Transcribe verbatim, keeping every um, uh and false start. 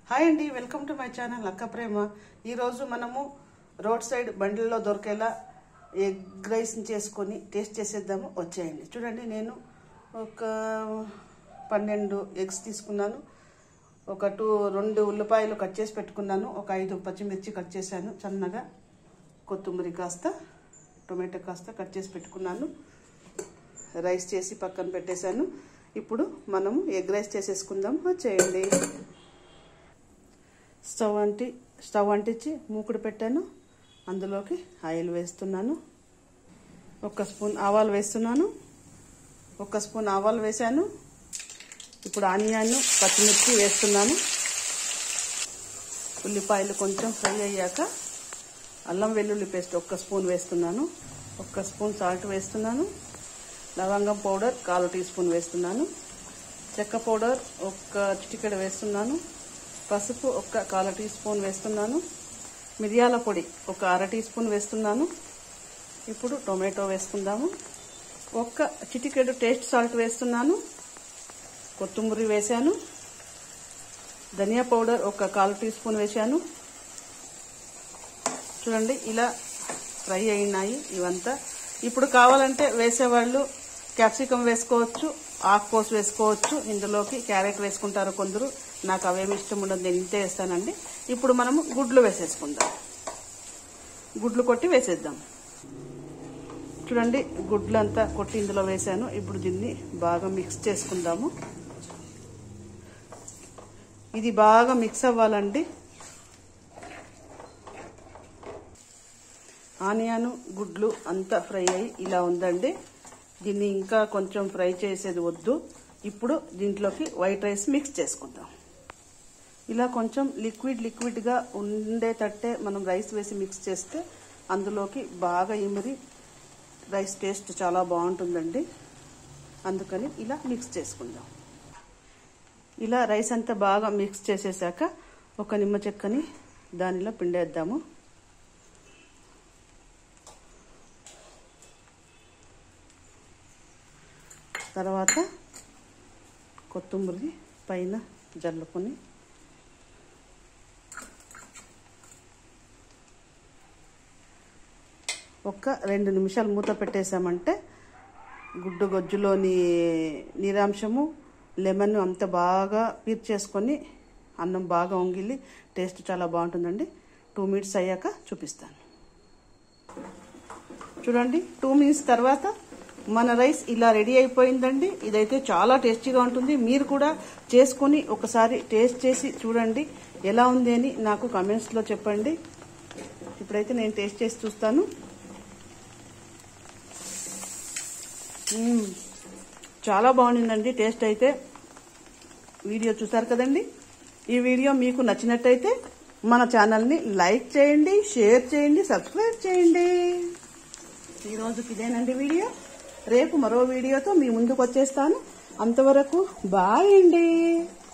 Hi అండి, welcome to my channel అక్క ప్రేమ. ఈరోజు మనము రోడ్ సైడ్ బండిల్లో దొరికేలా ఎగ్ రైస్ చేసుకొని టేస్ట్ చేసేద్దాము. వచ్చేయండి. చూడండి, నేను ఒక పన్నెండు ఎగ్స్ తీసుకున్నాను, ఒక టూ రెండు ఉల్లిపాయలు కట్ చేసి పెట్టుకున్నాను, ఒక ఐదు పచ్చిమిర్చి కట్ చేశాను సన్నగా, కొత్తిమీర కాస్త, టొమాటో కాస్త కట్ చేసి పెట్టుకున్నాను, రైస్ చేసి పక్కన పెట్టేశాను. ఇప్పుడు మనము ఎగ్ రైస్ చేసేసుకుందాం. వచ్చేయండి. స్టవ్ అంటి స్టవ్ అంటించి మూకుడు పెట్టాను, అందులోకి ఆయిల్ వేస్తున్నాను, ఒక స్పూన్ ఆవాలు వేస్తున్నాను, ఒక స్పూన్ ఆవాలు వేసాను. ఇప్పుడు ఆనియన్ పచ్చిమిర్చి వేస్తున్నాను. ఉల్లిపాయలు కొంచెం ఫ్రై అయ్యాక అల్లం వెల్లుల్లి పేస్ట్ ఒక్క స్పూన్ వేస్తున్నాను, ఒక్క స్పూన్ సాల్ట్ వేస్తున్నాను, లవంగం పౌడర్ కాలు టీ స్పూన్ వేస్తున్నాను, చెక్క పౌడర్ ఒక్క చిటికెడ వేస్తున్నాను, పసుపు ఒక కాలు టీ స్పూన్ వేస్తున్నాను, మిరియాల పొడి ఒక అర టీ స్పూన్ వేస్తున్నాను. ఇప్పుడు టొమాటో వేసుకుందాము. ఒక్క చిటికెడు టేస్ట్ సాల్ట్ వేస్తున్నాను, కొత్తిమీర వేసాను, ధనియా పౌడర్ ఒక కాలు టీ స్పూన్ వేసాను. చూడండి, ఇలా ఫ్రై అయినాయి ఇవంతా. ఇప్పుడు కావాలంటే వేసేవాళ్ళు క్యాప్సికం వేసుకోవచ్చు, ఆకుకోసు వేసుకోవచ్చు, ఇందులోకి క్యారెట్ వేసుకుంటారు కొందరు. నాకు అవేమి ఇష్టం ఉండదు, నేను ఇంతే వేస్తానండి. ఇప్పుడు మనము గుడ్లు వేసేసుకుందాం. గుడ్లు కొట్టి వేసేద్దాం. చూడండి, గుడ్లు అంతా కొట్టి ఇందులో వేసాను. ఇప్పుడు దీన్ని బాగా మిక్స్ చేసుకుందాము. ఇది బాగా మిక్స్ అవ్వాలండి. ఆనియన్ గుడ్లు అంతా ఫ్రై అయ్యి ఇలా ఉందండి. దీన్ని ఇంకా కొంచెం ఫ్రై చేసేది వద్దు. ఇప్పుడు దీంట్లోకి వైట్ రైస్ మిక్స్ చేసుకుందాం. ఇలా కొంచెం లిక్విడ్ లిక్విడ్గా ఉండేటట్టే మనం రైస్ వేసి మిక్స్ చేస్తే అందులోకి బాగా ఇమిరి రైస్ టేస్ట్ చాలా బాగుంటుందండి. అందుకని ఇలా మిక్స్ చేసుకుందాం. ఇలా రైస్ అంతా బాగా మిక్స్ చేసేసాక ఒక నిమ్మ చెక్కని దానిలో పిండేద్దాము. తర్వాత కొత్తిమీర పైన జల్లుకొని ఒక రెండు నిమిషాలు మూత పెట్టేసామంటే గుడ్డు గొజ్జులోని నీరాంశము లెమన్ అంత బాగా పీర్చేసుకొని అన్నం బాగా వంగిలి టేస్ట్ చాలా బాగుంటుందండి. టూ మినిట్స్ అయ్యాక చూపిస్తాను. చూడండి, టూ మినిట్స్ తర్వాత మన రైస్ ఇలా రెడీ అయిపోయిందండి. ఇదైతే చాలా టేస్టీగా ఉంటుంది. మీరు కూడా చేసుకొని ఒకసారి టేస్ట్ చేసి చూడండి, ఎలా ఉంది అని నాకు కామెంట్స్లో చెప్పండి. ఇప్పుడైతే నేను టేస్ట్ చేసి చూస్తాను. చాలా బాగుండిందండి టేస్ట్ అయితే. వీడియో చూసారు కదండి. ఈ వీడియో మీకు నచ్చినట్టయితే మన ఛానల్ని లైక్ చేయండి, షేర్ చేయండి, సబ్స్క్రైబ్ చేయండి. ఈరోజుకి ఇదేనండి వీడియో. రేపు మరో వీడియోతో మీ ముందుకు వచ్చేస్తాను. అంతవరకు బాయ్ అండి.